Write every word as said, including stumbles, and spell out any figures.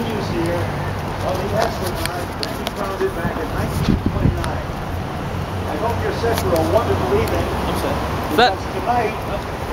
continues here on the Esplanade, Randy founded back in nineteen twenty-nine. I hope you're set for a wonderful evening. I'm set. Because tonight,